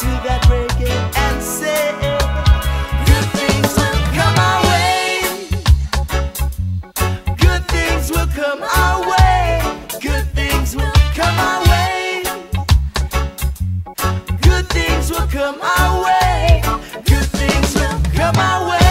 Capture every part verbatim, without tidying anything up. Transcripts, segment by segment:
to that reggae and say, good things will come our way. Good things will come our way. Good things will come our way. Good things will come our way. Good things will come our way.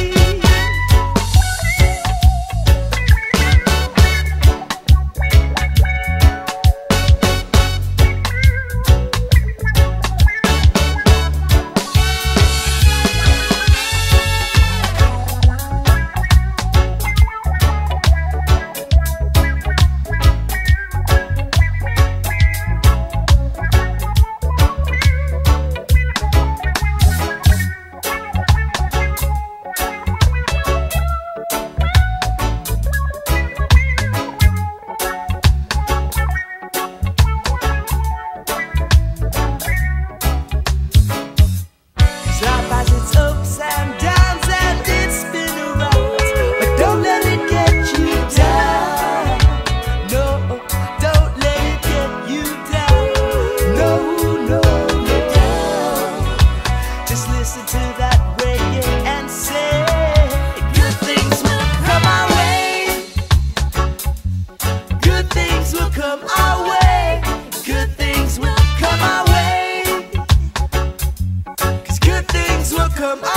Listen to that reggae and say, good things will come our way. Good things will come our way. Good things will come our way. 'Cause good things will come our way.